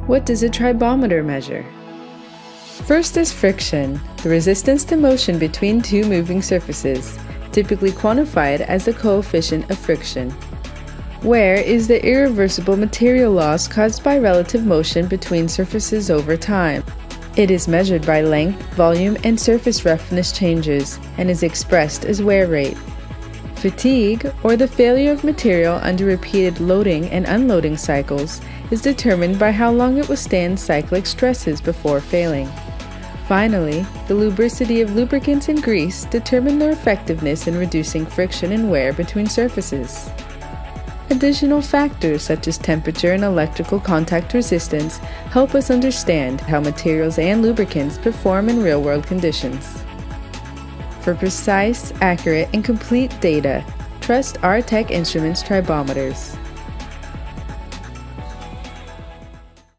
What does a tribometer measure? First is friction, the resistance to motion between two moving surfaces, typically quantified as the coefficient of friction. Wear is the irreversible material loss caused by relative motion between surfaces over time. It is measured by length, volume, and surface roughness changes, and is expressed as wear rate. Fatigue, or the failure of material under repeated loading and unloading cycles, is determined by how long it withstands cyclic stresses before failing. Finally, the lubricity of lubricants and grease determine their effectiveness in reducing friction and wear between surfaces. Additional factors such as temperature and electrical contact resistance help us understand how materials and lubricants perform in real-world conditions. For precise, accurate, and complete data, trust Rtec-Instruments tribometers.